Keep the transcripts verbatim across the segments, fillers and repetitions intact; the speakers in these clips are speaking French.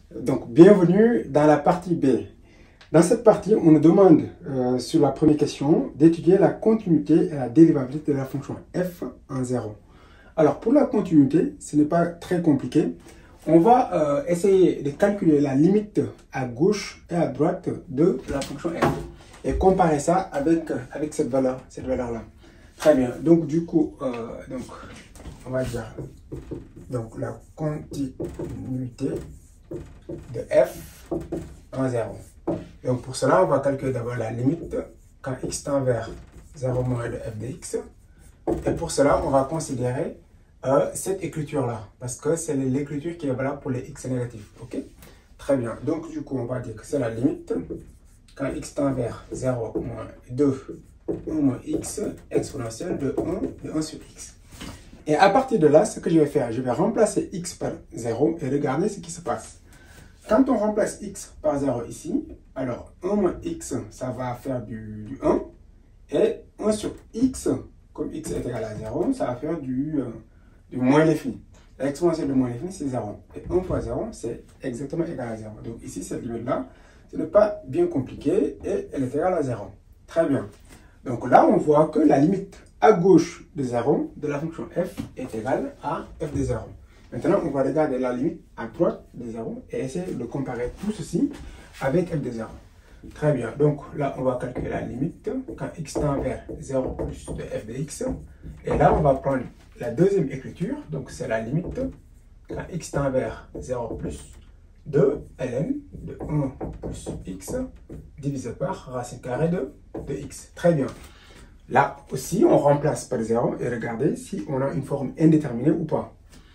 Donc, bienvenue dans la partie B. Dans cette partie, on nous demande, euh, sur la première question, d'étudier la continuité et la dérivabilité de la fonction f en zéro. Alors, pour la continuité, ce n'est pas très compliqué. On va euh, essayer de calculer la limite à gauche et à droite de la fonction f et comparer ça avec, avec cette valeur, cette valeur-là. Très bien. Donc, du coup, euh, donc, on va dire donc, la continuité de f en zéro. Donc, pour cela, on va calculer d'abord la limite quand x tend vers zéro moins de f de x. Et pour cela, on va considérer euh, cette écriture-là, parce que c'est l'écriture qui est valable pour les x négatifs. Ok? Très bien. Donc, du coup, on va dire que c'est la limite quand x tend vers zéro moins deux, un moins x exponentielle de un, de un sur x. Et à partir de là, ce que je vais faire, je vais remplacer x par zéro et regarder ce qui se passe. Quand on remplace x par zéro ici, alors un moins x, ça va faire du, du un. Et un sur x, comme x est égal à zéro, ça va faire du, euh, du moins l'infini. L'exponentielle de moins l'infini, c'est zéro. Et un fois zéro, c'est exactement égal à zéro. Donc ici, cette limite-là, ce n'est pas bien compliqué et elle est égale à zéro. Très bien. Donc là, on voit que la limite à gauche de zéro de la fonction f est égale à f de zéro. Maintenant, on va regarder la limite à droite de zéro et essayer de comparer tout ceci avec f de zéro. Très bien. Donc là, on va calculer la limite quand x tend vers zéro plus de f de x. Et là, on va prendre la deuxième écriture. Donc, c'est la limite quand x tend vers zéro plus de ln de un plus x divisé par racine carrée de, de x. Très bien. Là aussi, on remplace par zéro et regardez si on a une forme indéterminée ou pas.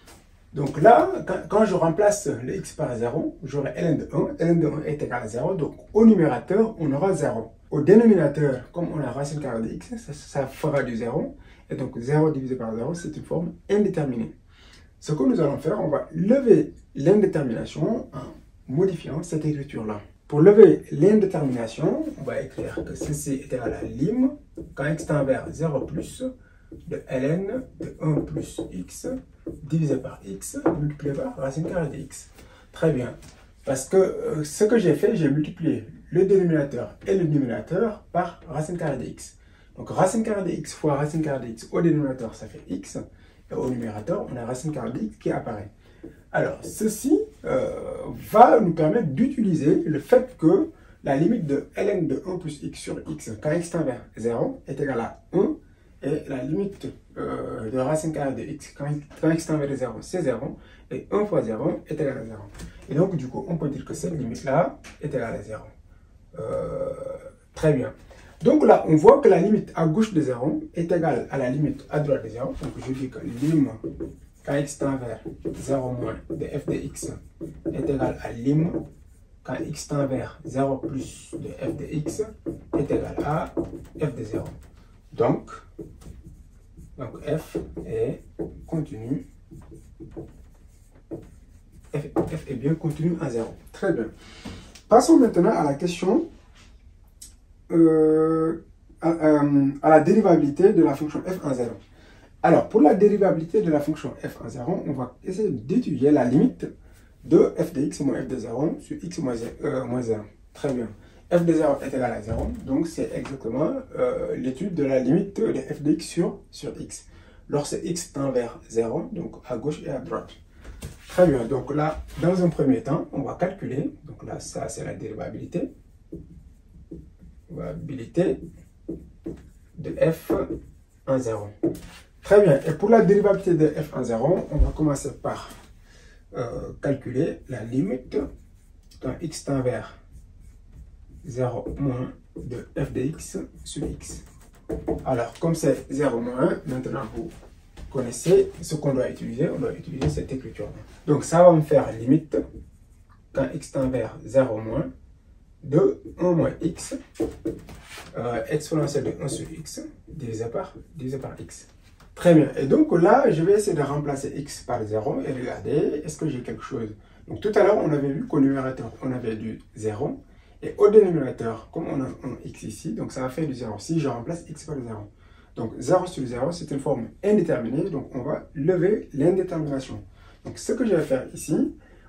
Donc là, quand, quand je remplace le x par zéro, j'aurai ln de un. ln de un est égal à zéro. Donc au numérateur, on aura zéro. Au dénominateur, comme on a racine carrée de x, ça, ça fera du zéro. Et donc zéro divisé par zéro, c'est une forme indéterminée. Ce que nous allons faire, on va lever l'indétermination en modifiant cette écriture-là. Pour lever l'indétermination, on va écrire que ceci est égal à lim quand x tend vers zéro plus de ln de un plus x divisé par x multiplié par racine carrée de x. Très bien. Parce que euh, ce que j'ai fait, j'ai multiplié le dénominateur et le numérateur par racine carrée de x. Donc racine carrée de x fois racine carrée de x au dénominateur, ça fait x. Et au numérateur, on a racine carrée de x qui apparaît. Alors, ceci euh, va nous permettre d'utiliser le fait que la limite de ln de un plus x sur x quand x tend vers zéro est égale à un. Et la limite euh, de racine carrée de x quand, quand x tend vers zéro, c'est zéro. Et un fois zéro est égal à zéro. Et donc, du coup, on peut dire que cette limite-là est égale à zéro. Euh, très bien. Donc là, on voit que la limite à gauche de zéro est égale à la limite à droite de zéro. Donc, je dis que lim quand x tend vers zéro moins de f de x est égal à lim quand x tend vers zéro plus de f de x est égal à f de zéro. Donc, donc f est continu. F, f est bien continu à zéro. Très bien. Passons maintenant à la question euh, à, à, à la dérivabilité de la fonction f en zéro. Alors, pour la dérivabilité de la fonction f en zéro, on va essayer d'étudier la limite de f de x moins f de zéro sur x moins, euh, moins zéro. Très bien. F de zéro est égal à zéro, donc c'est exactement euh, l'étude de la limite de f de x sur, sur x. Lorsque x tend vers zéro, donc à gauche et à droite. Très bien, donc là, dans un premier temps, on va calculer, donc là, ça c'est la dérivabilité. Dérivabilité de f en zéro. Très bien, et pour la dérivabilité de f en zéro, on va commencer par euh, calculer la limite quand x tend vers zéro moins de f de x sur x. Alors, comme c'est zéro moins un, maintenant vous connaissez ce qu'on doit utiliser. On doit utiliser cette écriture. Donc, ça va me faire limite quand x tend vers zéro moins de un moins x euh, exponentielle de un sur x divisé par, divisé par x. Très bien. Et donc là, je vais essayer de remplacer x par zéro et regarder est-ce que j'ai quelque chose. Donc tout à l'heure, on avait vu qu'au numérateur, on avait du zéro. Et au dénominateur, comme on a un x ici, donc ça va faire du zéro. Si je remplace x par zéro. Donc zéro sur zéro, c'est une forme indéterminée. Donc on va lever l'indétermination. Donc ce que je vais faire ici,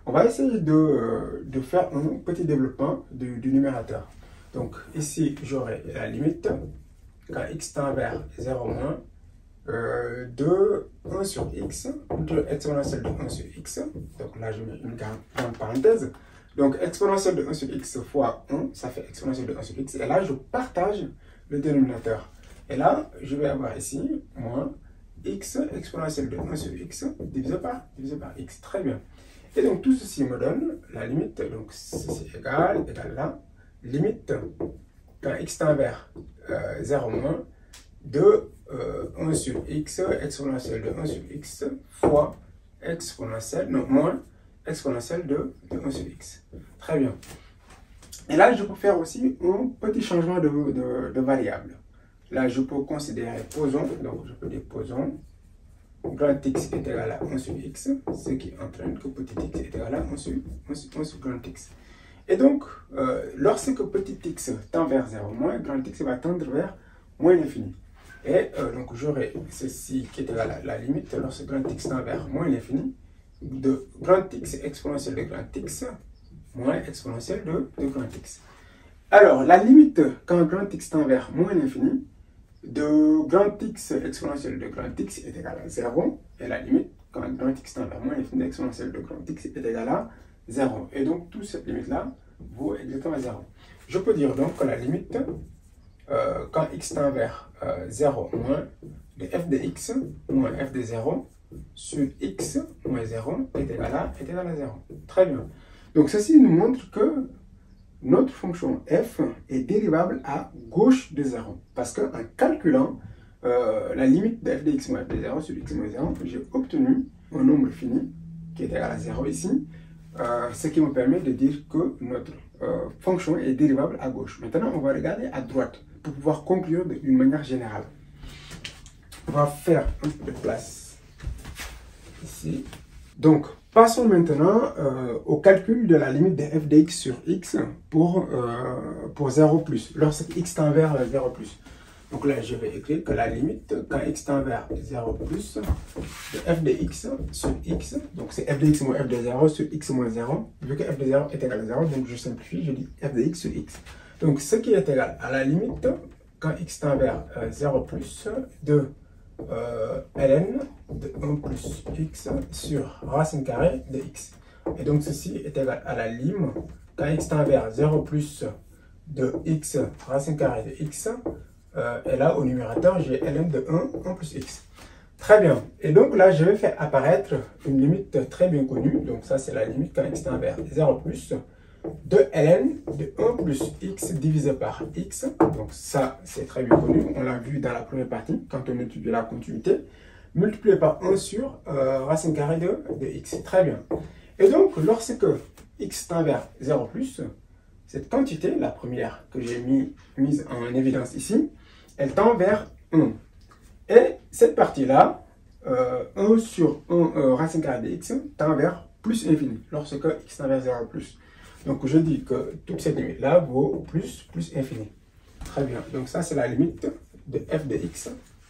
On va essayer de, euh, de faire un petit développement du, du numérateur. Donc ici, j'aurai la limite quand x tend vers zéro moins euh, de un sur x, de exponentielle de un sur x. Donc là, je mets une grande, grande parenthèse. Donc exponentielle de un sur x fois un, ça fait exponentielle de un sur x. Et là, je partage le dénominateur. Et là, je vais avoir ici moins x exponentielle de un sur x divisé par, divisé par x. Très bien. Et donc tout ceci me donne la limite, donc ceci égal, égal là, limite quand x tend vers euh, zéro moins de euh, un sur x exponentielle de un sur x fois exponentielle, non, moins exponentielle de, de un sur x. Très bien. Et là, je peux faire aussi un petit changement de, de, de variable. Là, je peux considérer posons, donc je peux dire posons. Grand x est égal à un sur x, ce qui entraîne que petit x est égal à un sur, un sur, un sur grand x. Et donc, euh, lorsque petit x tend vers zéro moins, grand x va tendre vers moins l'infini. Et euh, donc, j'aurai ceci qui est égal à la limite, lorsque grand x tend vers moins l'infini, de grand x exponentielle de grand x moins exponentielle de, de grand x. Alors, la limite quand grand x tend vers moins l'infini, de grand x exponentielle de grand x est égal à zéro, et la limite, quand grand x tend vers moins l'infini exponentielle de grand x est égal à zéro. Et donc, toute cette limite-là vaut exactement zéro. Je peux dire donc que la limite, euh, quand x tend vers euh, zéro moins, de f de x moins f de zéro sur x moins zéro est égal à, est égal à zéro. Très bien. Donc, ceci nous montre que notre fonction f est dérivable à gauche de zéro. Parce qu'en calculant euh, la limite de f de x moins f de zéro sur x moins zéro, j'ai obtenu un nombre fini qui est égal à zéro ici, euh, ce qui me permet de dire que notre euh, fonction est dérivable à gauche. Maintenant, on va regarder à droite pour pouvoir conclure d'une manière générale. On va faire un peu de place ici. Donc, passons maintenant euh, au calcul de la limite de f de x sur x pour, euh, pour zéro plus, lorsque x tend vers zéro plus. Donc là, je vais écrire que la limite, quand x tend vers zéro plus, de f de x sur x, donc c'est f de x moins f de zéro sur x moins zéro, vu que f de zéro est égal à zéro, donc je simplifie, je dis f de x sur x. Donc ce qui est égal à la limite, quand x tend vers euh, zéro plus, de Euh, ln de un plus x sur racine carrée de x. Et donc ceci est égal à la lime quand x tend vers zéro plus de x racine carrée de x. Euh, et là au numérateur j'ai ln de un, un plus x. Très bien. Et donc là je vais faire apparaître une limite très bien connue. Donc ça c'est la limite quand x tend vers zéro plus de ln de un plus x divisé par x. Donc ça, c'est très bien connu. On l'a vu dans la première partie, quand on étudie la continuité. Multiplié par un sur euh, racine carrée de, de x. Très bien. Et donc, lorsque x tend vers zéro plus, cette quantité, la première que j'ai mis, mise en évidence ici, elle tend vers un. Et cette partie-là, euh, un sur un euh, racine carrée de x, tend vers plus infini, lorsque x tend vers zéro plus. Donc, je dis que toute cette limite-là vaut plus, plus infini. Très bien. Donc, ça, c'est la limite de f de x.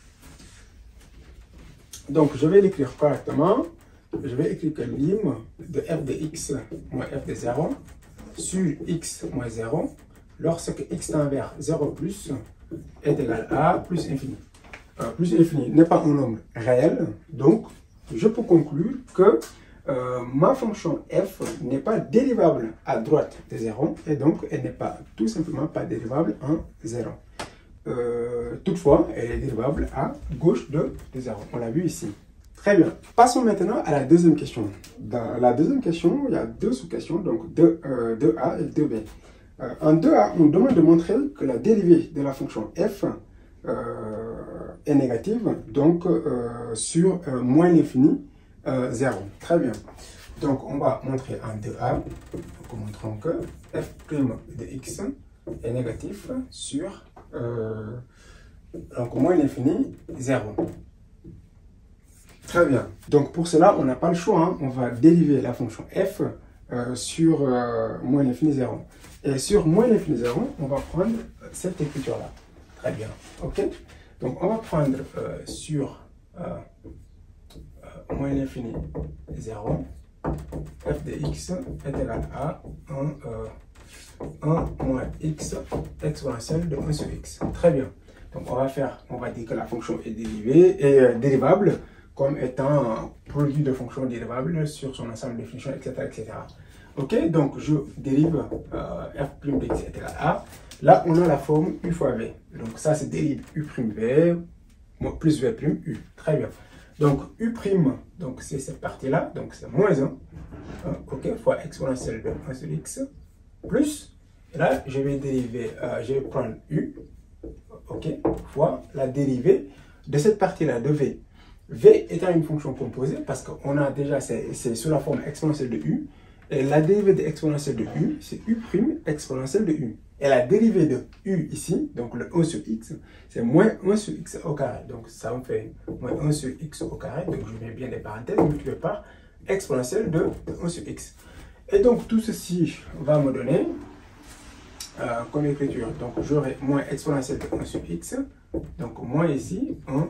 Donc, je vais l'écrire correctement. Je vais écrire que lim de f de x moins f de zéro sur x moins zéro, lorsque x tend vers zéro plus, est égal à plus infini. Euh, plus infini n'est pas un nombre réel. Donc, je peux conclure que Euh, ma fonction f n'est pas dérivable à droite de zéro et donc elle n'est pas tout simplement pas dérivable en zéro. Euh, toutefois, elle est dérivable à gauche de, de zéro. On l'a vu ici. Très bien. Passons maintenant à la deuxième question. Dans la deuxième question, il y a deux sous-questions, donc deux, euh, deux A et deux B. Euh, en deux A, on demande de montrer que la dérivée de la fonction f euh, est négative, donc euh, sur euh, moins l'infini, Euh, zéro. Très bien. Donc, on va montrer en deux A. Nous montrons que f' de x est négatif sur euh, donc moins l'infini, zéro. Très bien. Donc, pour cela, on n'a pas le choix. Hein. On va dériver la fonction f euh, sur euh, moins l'infini, zéro. Et sur moins l'infini, zéro, on va prendre cette écriture-là. Très bien. OK? Donc, on va prendre euh, sur... Euh, moins l'infini zéro, f de x est égal à un, euh, un moins x exponentielle de un sur x. Très bien. Donc on va faire, on va dire que la fonction est dérivée et euh, dérivable comme étant un produit de fonctions dérivables sur son ensemble de fonctions, et cetera, et cetera. Ok, donc je dérive euh, f' de x est égal à. Là, on a la forme u fois v. Donc ça, c'est dérive u' v plus v' u. Très bien. Donc u', donc c'est cette partie-là, donc c'est moins un, hein, ok, fois exponentielle de un sur x, plus, et là, je vais dériver, euh, je vais prendre u, ok, fois la dérivée de cette partie-là, de v. V étant une fonction composée, parce qu'on a déjà, c'est sous la forme exponentielle de u, et la dérivée de exponentielle de u, c'est u' exponentielle de u. Et la dérivée de u ici, donc le un sur x, c'est moins un sur x au carré. Donc ça me fait moins un sur x au carré, donc je mets bien des parenthèses, multiplié par exponentielle de, de un sur x. Et donc tout ceci va me donner, euh, comme écriture, donc j'aurai moins exponentielle de un sur x, donc moins ici, un.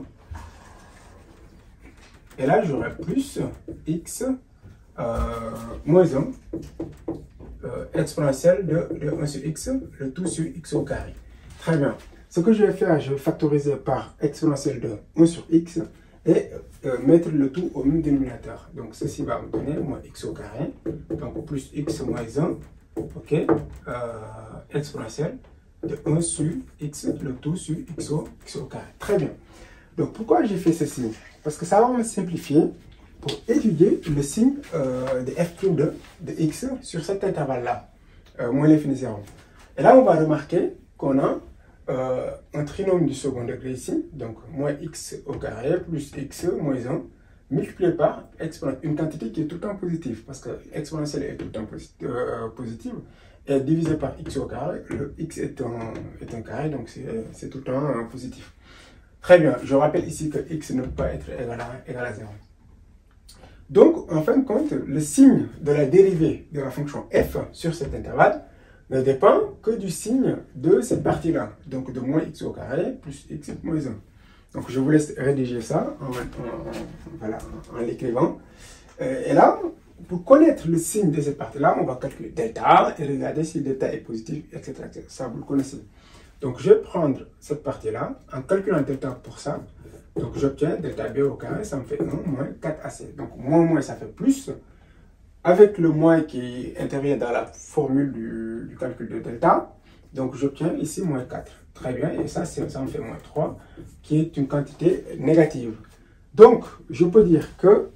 Et là, j'aurai plus x euh, moins un euh, exponentielle de, de un sur x, le tout sur x au carré. Très bien. Ce que je vais faire, je vais factoriser par exponentielle de un sur x et euh, mettre le tout au même dénominateur. Donc ceci va me donner moins x au carré, donc plus x moins un, ok, euh, exponentielle de un sur x, le tout sur x au, x au carré. Très bien. Donc pourquoi j'ai fait ceci? Parce que ça va me simplifier pour étudier le signe euh, de f' de, de x sur cet intervalle-là, euh, moins l'infini zéro. Et là, on va remarquer qu'on a euh, un trinôme du second degré ici, donc moins x au carré plus x moins un, multiplié par une quantité qui est tout le temps positive, parce que l'exponentielle est tout le temps posit euh, positive, et divisé par x au carré, le x est un, est un carré, donc c'est tout le temps euh, positif. Très bien, je rappelle ici que x ne peut pas être égal à, égal à zéro. Donc, en fin de compte, le signe de la dérivée de la fonction f sur cet intervalle ne dépend que du signe de cette partie-là, donc de moins x au carré plus x moins un. Donc, je vous laisse rédiger ça en, en, en, voilà, en, en l'écrivant. Et là, pour connaître le signe de cette partie-là, on va calculer delta et regarder si delta est positif, et cetera et cetera. Ça, vous le connaissez. Donc, je vais prendre cette partie-là en calculant delta pour ça. Donc, j'obtiens delta b au carré, ça me fait un moins quatre A C. Donc, moins moins, ça fait plus. Avec le moins qui intervient dans la formule du, du calcul de delta, donc j'obtiens ici moins quatre. Très bien, et ça, ça me fait moins trois, qui est une quantité négative. Donc, je peux dire que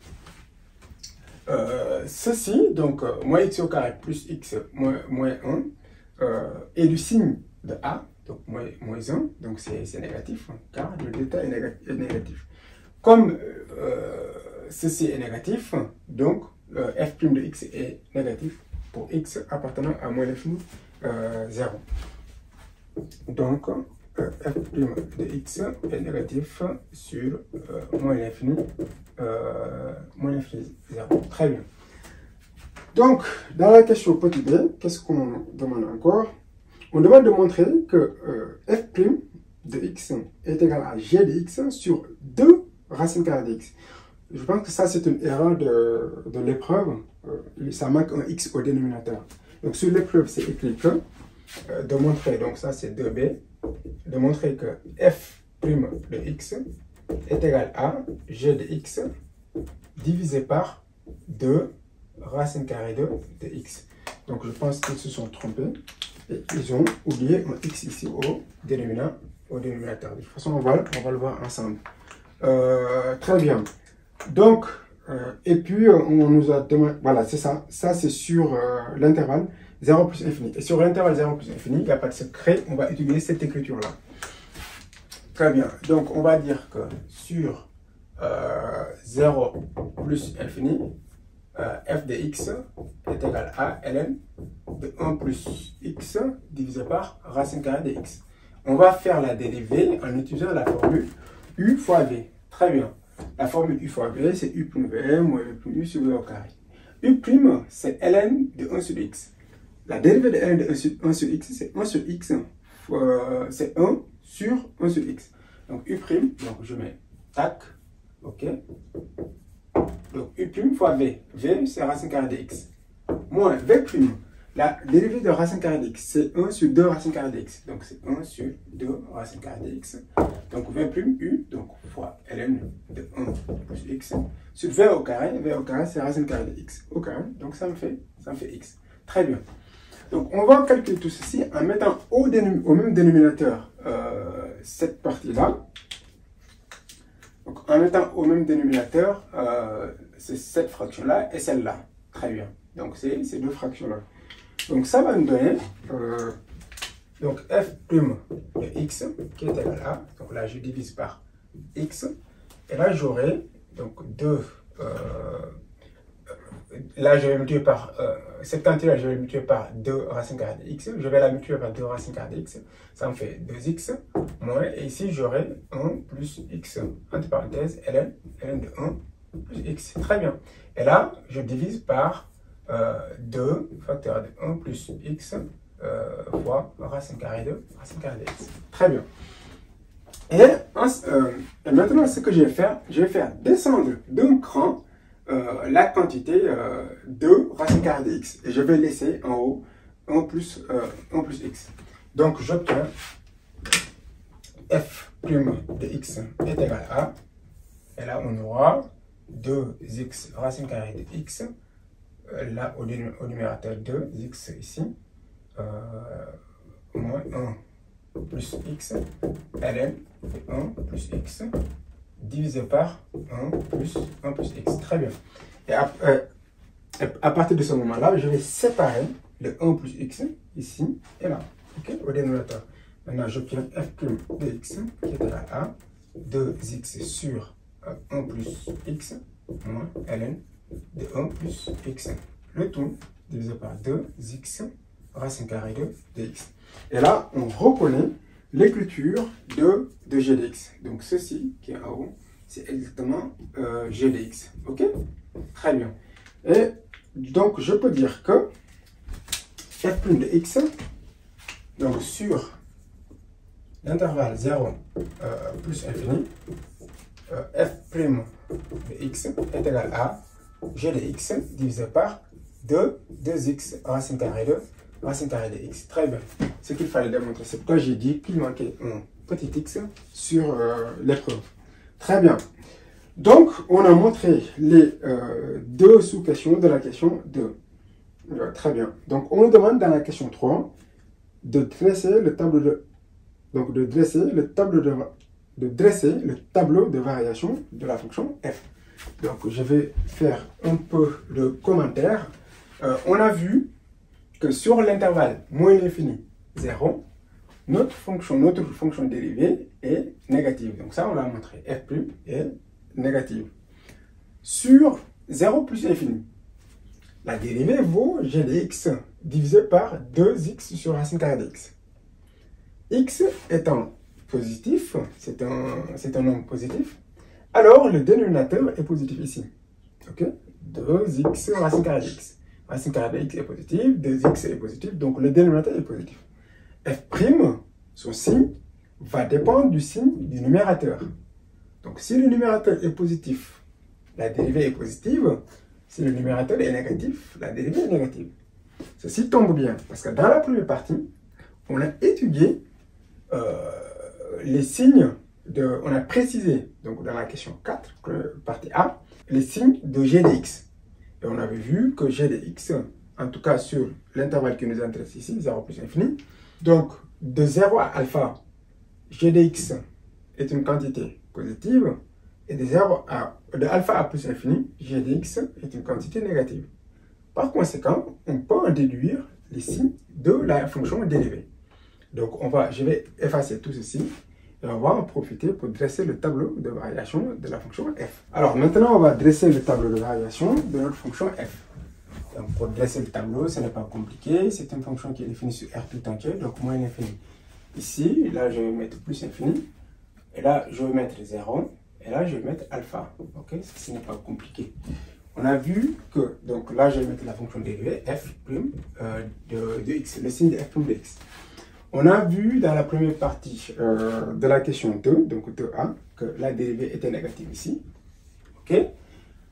euh, ceci, donc euh, moins x au carré plus x moins, moins un, euh, est du signe de A, donc moins, moins un, donc c'est négatif, hein, car le delta est, néga est négatif. Comme euh, ceci est négatif, donc euh, f' de x est négatif pour x appartenant à moins l'infini euh, zéro. Donc, euh, f' de x est négatif sur euh, moins l'infini euh, moins l'infini zéro. Très bien. Donc, dans la question petit b, qu'est-ce qu'on demande encore? On demande de montrer que euh, f' de x est égal à g de x sur deux racines carrées de x. Je pense que ça, c'est une erreur de, de l'épreuve. Euh, ça manque un x au dénominateur. Donc, sur l'épreuve, c'est écrit que, euh, de montrer, donc ça, c'est deux b, de montrer que f' de x est égal à g de x divisé par deux racines carrées de, de x. Donc, je pense qu'ils se sont trompés et ils ont oublié un x ici au dénominateur. Au dénominateur. De toute façon, on va, on va le voir ensemble. Euh, très bien. Donc, euh, et puis, on nous a demandé, voilà, c'est ça. Ça, c'est sur euh, l'intervalle zéro plus infini. Et sur l'intervalle zéro plus infini, il n'y a pas de secret. On va utiliser cette écriture-là. Très bien. Donc, on va dire que sur euh, zéro plus infini, euh, f de x est égal à ln de un plus x divisé par racine carrée de x. On va faire la dérivée en utilisant la formule u fois v. Très bien. La formule u fois v, c'est u' v moins u sur v au carré. U', c'est ln de un sur x. La dérivée de ln de un sur, un sur x, c'est un sur x, c'est un sur un sur x. Donc u', donc je mets tac, ok. Donc U' fois V. V, c'est racine carrée de x. Moins V'. La dérivée de racine carrée de x, c'est un sur deux racine carrée de x. Donc c'est un sur deux racine carrée de x. Donc V' U, donc fois ln de un plus x. Sur V au carré, V au carré, c'est racine carrée de x au carré. Donc ça me fait, ça me fait x. Très bien. Donc on va calculer tout ceci en mettant au, au même dénominateur euh, cette partie-là. Donc en mettant au même dénominateur euh, c'est cette fraction-là et celle-là. Très bien. Donc c'est ces deux fractions-là. Donc ça va nous donner euh, donc f' de x qui est égal à, donc là je divise par x, et là j'aurai donc deux, euh, là je vais multiplier par, euh, cette quantité-là je vais multiplier par deux racines carrées de x, je vais la multiplier par deux racines carrées de x, ça me fait deux x, moins, et ici j'aurai un plus x, entre parenthèses, ln, ln de un plus x, très bien. Et là je divise par Euh, deux facteur de un plus x euh, fois racine carrée de racine carrée de x. Très bien. Et, euh, et maintenant, ce que je vais faire, je vais faire descendre d'un cran euh, la quantité euh, de racine carrée de x. Et je vais laisser en haut un plus, euh, un plus x. Donc, j'obtiens f' de x est égal à, et là, on aura deux x racine carrée de x. Là, au, au numérateur deux x ici, euh, moins un plus x, ln de un plus x, divisé par un plus un plus x. Très bien. Et à, euh, à partir de ce moment-là, je vais séparer le un plus x ici et là, okay, au dénominateur. Maintenant, j'obtiens f' de x qui est égal à deux x sur un plus x moins ln de un plus x. Le tout divisé par deux x racine carrée de dx. Et là, on reconnaît l'écriture de, de g de x. Donc ceci qui est en haut, c'est exactement euh, g de x. Ok? Très bien. Et donc, je peux dire que f' de x, donc sur l'intervalle zéro euh, plus infini, euh, f' de x est égal à g de x divisé par deux, deux x racine carrée de racine carrée de x. Très bien. Ce qu'il fallait démontrer, c'est pourquoi j'ai dit qu'il manquait un petit x sur euh, l'épreuve. Très bien. Donc, on a montré les euh, deux sous-questions de la question deux. Euh, très bien. Donc, on nous demande dans la question trois de dresser le tableau de donc de dresser le tableau de de dresser le tableau de variation de la fonction f. Donc, je vais faire un peu de commentaire. Euh, on a vu que sur l'intervalle moins l'infini, zéro, notre fonction, notre fonction dérivée est négative. Donc ça, on l'a montré. F' est négative. Sur zéro plus infini, la dérivée vaut g de x divisé par deux x sur racine carrée de x. X étant positif, c'est un, c'est un nombre positif, alors le dénominateur est positif ici. Ok? deux x racine carrée de x. Racine carrée de x est positive, deux x est positif, donc le dénominateur est positif. F', son signe, va dépendre du signe du numérateur. Donc si le numérateur est positif, la dérivée est positive. Si le numérateur est négatif, la dérivée est négative. Ceci tombe bien, parce que dans la première partie, on a étudié euh, les signes, de, on a précisé, donc dans la question quatre, partie A, les signes de g de x. Et on avait vu que g de x, en tout cas sur l'intervalle qui nous intéresse ici, zéro plus infini, donc de zéro à alpha, g de x est une quantité positive, et de zéro à de alpha à plus infini, g de x est une quantité négative. Par conséquent, on peut en déduire les signes de la fonction dérivée. Donc, on va, je vais effacer tout ceci. Et on va en profiter pour dresser le tableau de variation de la fonction f. Alors maintenant, on va dresser le tableau de variation de notre fonction f. Donc pour dresser le tableau, ce n'est pas compliqué. C'est une fonction qui est définie sur R tout entier, donc moins l'infini. Ici, là, je vais mettre plus infini. Et là, je vais mettre zéro. Et là, je vais mettre alpha. Ok, ce n'est pas compliqué. On a vu que, donc là, je vais mettre la fonction dérivée f' euh, de, de x, le signe de f' de x. On a vu dans la première partie euh, de la question deux, donc deux A, que la dérivée était négative ici. Ok.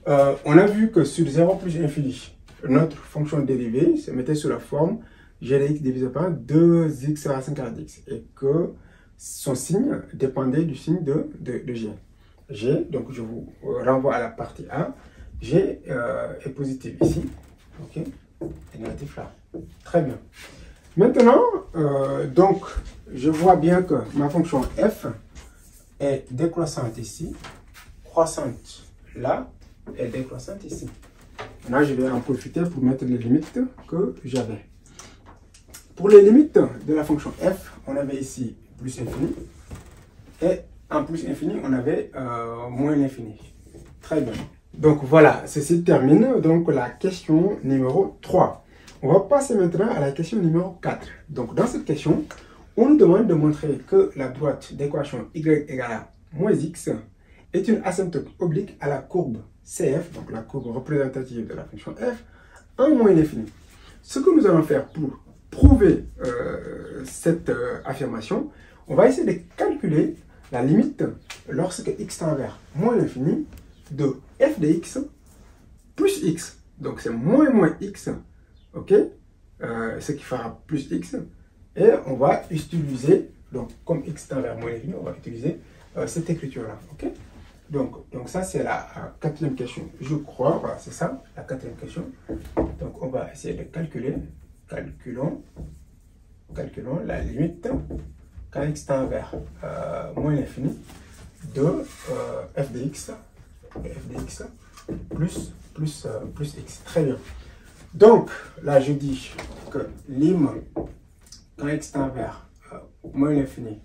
euh, on a vu que sur zéro plus infini, notre fonction dérivée se mettait sous la forme g de x divisé par deux x racine carrée dx et que son signe dépendait du signe de, de, de g. G, donc je vous renvoie à la partie A, g euh, est positif ici, ok, et négatif là. Très bien. Maintenant, euh, donc, je vois bien que ma fonction f est décroissante ici, croissante là, et décroissante ici. Là, je vais en profiter pour mettre les limites que j'avais. Pour les limites de la fonction f, on avait ici plus infini, et en plus infini, on avait euh, moins l'infini. Très bien. Donc voilà, ceci termine donc la question numéro trois. On va passer maintenant à la question numéro quatre. Donc dans cette question, on nous demande de montrer que la droite d'équation y égale à moins x est une asymptote oblique à la courbe C F, donc la courbe représentative de la fonction f, en moins l'infini. Ce que nous allons faire pour prouver euh, cette euh, affirmation, on va essayer de calculer la limite lorsque x tend vers moins l'infini de f de x plus x. Donc c'est moins moins x, ok, euh, ce qui fera plus x. Et on va utiliser, donc comme x tend vers moins l'infini, on va utiliser euh, cette écriture-là, ok. Donc, donc ça c'est la euh, quatrième question, je crois, voilà, c'est ça, la quatrième question. Donc on va essayer de calculer, calculons, calculons la limite quand x tend vers euh, moins l'infini de euh, f de x, f de x plus, plus, euh, plus x. Très bien. Donc, là, je dis que lim quand x tend vers euh, moins l'infini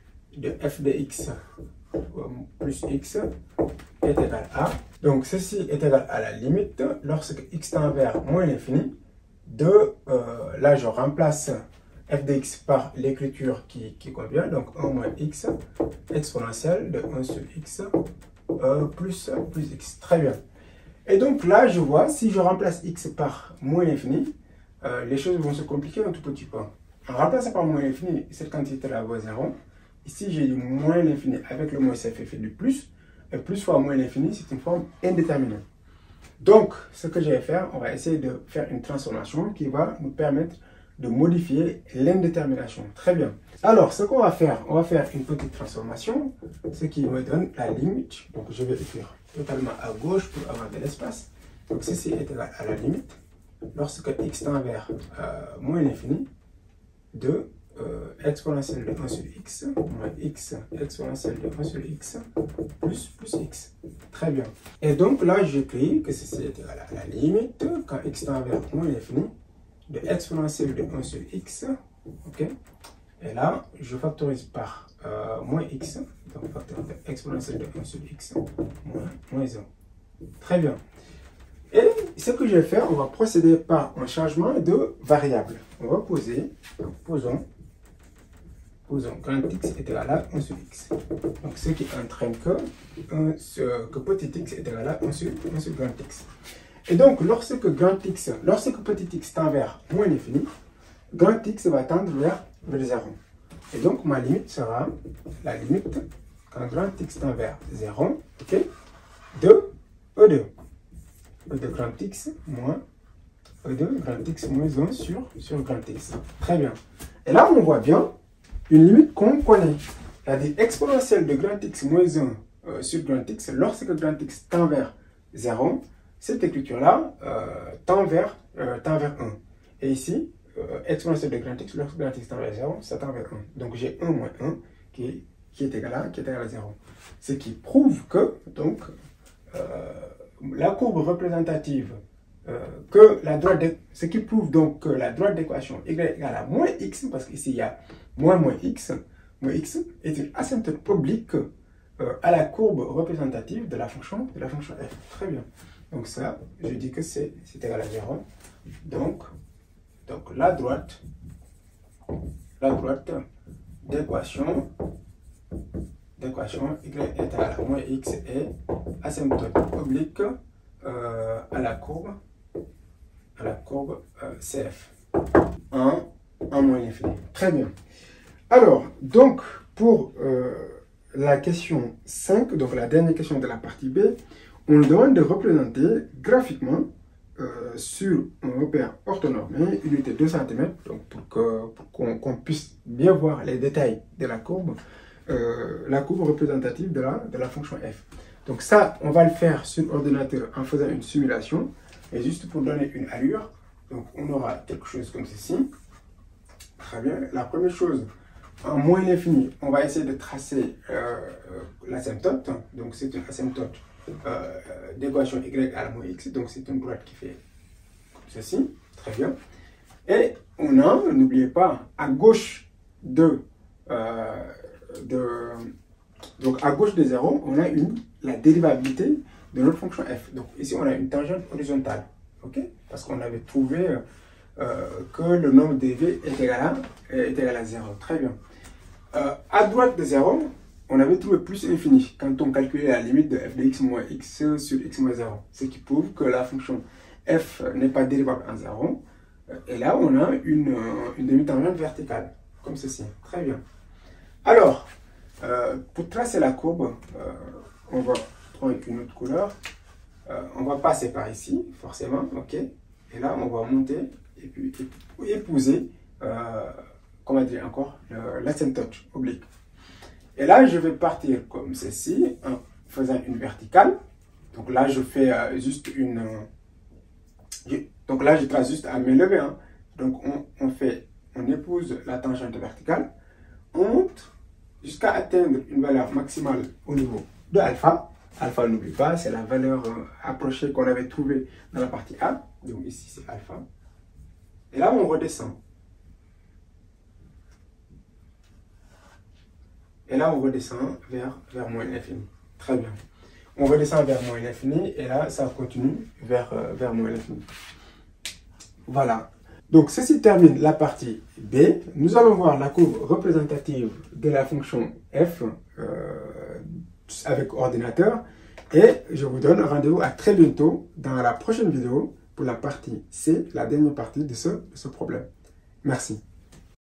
de f de x euh, plus x est égal à. Donc, ceci est égal à la limite lorsque x tend vers moins l'infini de, euh, là, je remplace f de x par l'écriture qui, qui convient, donc un moins x exponentielle de un sur x euh, plus, plus x. Très bien. Et donc là, je vois, si je remplace x par moins l'infini, euh, les choses vont se compliquer un tout petit peu. En remplaçant par moins l'infini, cette quantité-là vaut zéro. Ici, j'ai du moins l'infini avec le moins c fait du plus. Et plus fois moins l'infini, c'est une forme indéterminée. Donc, ce que je vais faire, on va essayer de faire une transformation qui va nous permettre de modifier l'indétermination. Très bien. Alors, ce qu'on va faire, on va faire une petite transformation, ce qui me donne la limite. Donc, je vais écrire totalement à gauche pour avoir de l'espace. Donc, ceci est égal à la limite lorsque x tend vers euh, moins l'infini de euh, exponentielle de un sur x moins x exponentielle de un sur x plus plus x. Très bien. Et donc, là, j'écris que ceci est égal à la limite quand x tend vers moins l'infini de exponentielle de un sur x, ok, et là, je factorise par euh, moins x, donc facteur de exponentielle de un sur x, moins, moins un. Très bien. Et ce que je vais faire, on va procéder par un changement de variable. On va poser, donc posons, posons grand x est égal à un sur x. Donc, ce qui entraîne que, un, que petit x est égal à un sur, un sur grand x. Et donc, lorsque grand x, lorsque petit x tend vers moins l'infini, grand x va tendre vers, vers zéro. Et donc, ma limite sera la limite, quand grand x tend vers zéro, ok, de E deux. E de grand x moins E deux, grand x moins un sur, sur grand x. Très bien. Et là, on voit bien une limite qu'on connaît. C'est-à-dire exponentielle de grand x moins un euh, sur grand x, lorsque grand x tend vers zéro, cette écriture-là euh, tend, vers, euh, tend vers un. Et ici, euh, exponentielle de grand x, lorsque grand x tend vers zéro, ça tend vers un. Donc j'ai un moins un qui, qui, est égal à, qui est égal à zéro. Ce qui prouve que, donc, euh, la courbe représentative, euh, que la droite de, ce qui prouve donc que la droite d'équation y égale à moins x, parce qu'ici il y a moins moins x, moins x est une asymptote oblique euh, à la courbe représentative de la fonction, de la fonction f. Très bien. Donc ça, je dis que c'est égal à zéro. Donc, donc la droite, la droite d'équation, d'équation y est égal à moins x est asymptote oblique euh, à la courbe, à la courbe euh, C F. un, un moins l'infini. Très bien. Alors, donc, pour euh, la question cinq, donc la dernière question de la partie B, on nous demande de représenter graphiquement euh, sur un repère orthonormé, unité deux centimètres, donc pour qu'on pour qu'on qu'on puisse bien voir les détails de la courbe, euh, la courbe représentative de la, de la fonction f. Donc ça, on va le faire sur ordinateur en faisant une simulation, et juste pour donner une allure, donc on aura quelque chose comme ceci. Très bien, la première chose, en moins l'infini, on va essayer de tracer euh, l'asymptote, donc c'est une asymptote euh, d'équation y à la moins x, donc c'est une droite qui fait comme ceci, très bien. Et on a, n'oubliez pas, à gauche de, euh, de, donc à gauche de zéro, on a une, la dérivabilité de notre fonction f. Donc ici, on a une tangente horizontale, ok? Parce qu'on avait trouvé euh, que le nombre dérivé est égal à, est égal à zéro, très bien. Euh, à droite de zéro, on avait trouvé plus infini quand on calculait la limite de f de x moins x sur x moins zéro. Ce qui prouve que la fonction f n'est pas dérivable en zéro. Et là, on a une, une demi-tangente verticale, comme ceci. Très bien. Alors, euh, pour tracer la courbe, euh, on va prendre une autre couleur. Euh, on va passer par ici, forcément, ok. Et là, on va monter et puis épouser, euh, comment dire encore, l'asymptote oblique. Et là, je vais partir comme ceci, en faisant une verticale. Donc là, je fais euh, juste une... Euh, je, donc là, je trace juste à main levée. Hein. Donc on, on fait, on épouse la tangente verticale. On monte jusqu'à atteindre une valeur maximale au niveau de alpha. Alpha, n'oublie pas, c'est la valeur euh, approchée qu'on avait trouvée dans la partie A. Donc ici, c'est alpha. Et là, on redescend. Et là, on redescend vers, vers moins l'infini. Très bien. On redescend vers moins l'infini et là, ça continue vers, euh, vers moins l'infini. Voilà. Donc, ceci termine la partie B. Nous allons voir la courbe représentative de la fonction f euh, avec ordinateur. Et je vous donne rendez-vous à très bientôt dans la prochaine vidéo pour la partie C, la dernière partie de ce, de ce problème. Merci.